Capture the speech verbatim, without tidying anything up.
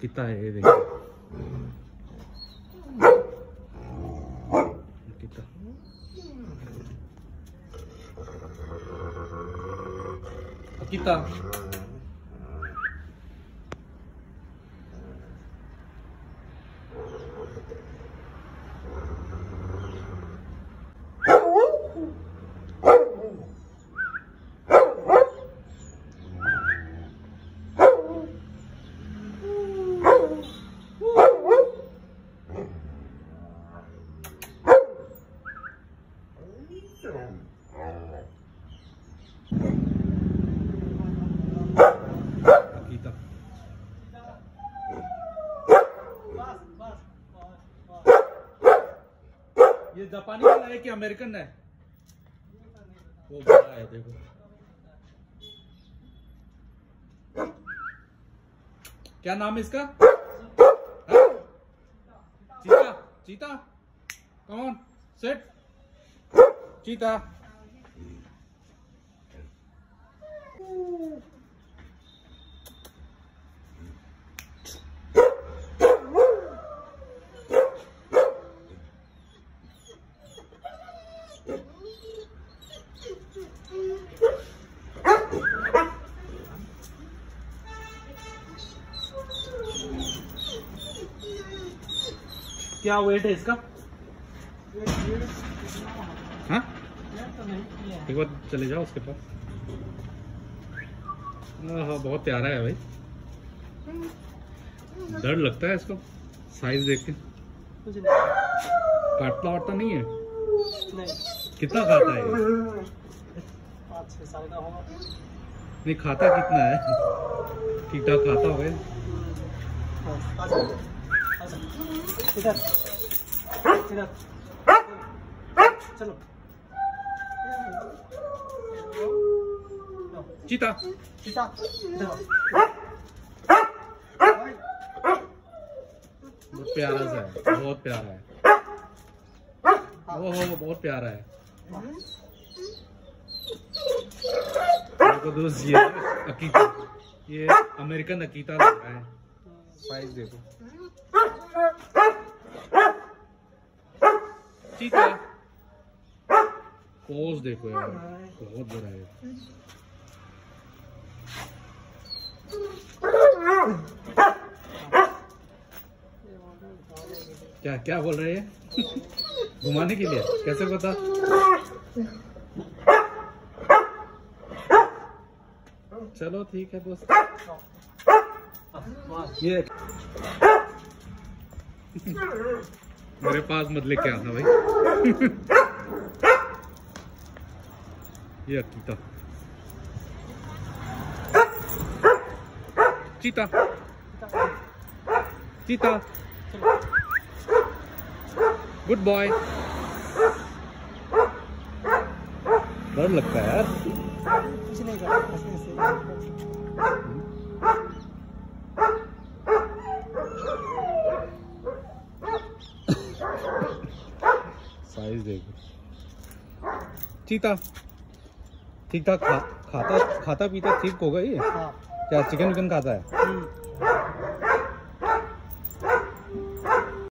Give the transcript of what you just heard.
कितना है ये देखो कितना कितना ये जापानी वाला है कि अमेरिकन है? वो बड़ा है देखो। क्या नाम है इसका? हाँ? चीता चीता कम ऑन सेट चीता। क्या वेट है इसका? हाँ एक बार चले जाओ उसके पास। हाँ बहुत प्यारा है भाई, डर लगता है इसको साइज देख के। काटता वाटता नहीं है? नहीं। कितना खाता है ये? पाँच छह साल का होगा। नहीं खाता कितना है? कीटा खाता होगा। इधर इधर चलो। चीता चीता बहुत प्यारा सा है, बहुत प्यारा है। ओह बहुत प्यारा है। देखो दोस्त ये अकीता, ये अमेरिकन अकीता लग रहा है। साइज देखो चीता, पोज देखो यार बहुत बड़ा है। क्या क्या बोल रहे हैं? घुमाने के लिए? कैसे पता? चलो ठीक है दोस्त। ये मेरे पास मत लेके आना भाई। ये अकीता चीता चीता गुड बॉय। डर लगता है यार। कुछ नहीं कर साइज देखो। चीता ठीक ठाक खा, खाता खाता पीता ठीक होगा ये? हाँ। क्या चिकन विकन खाता है?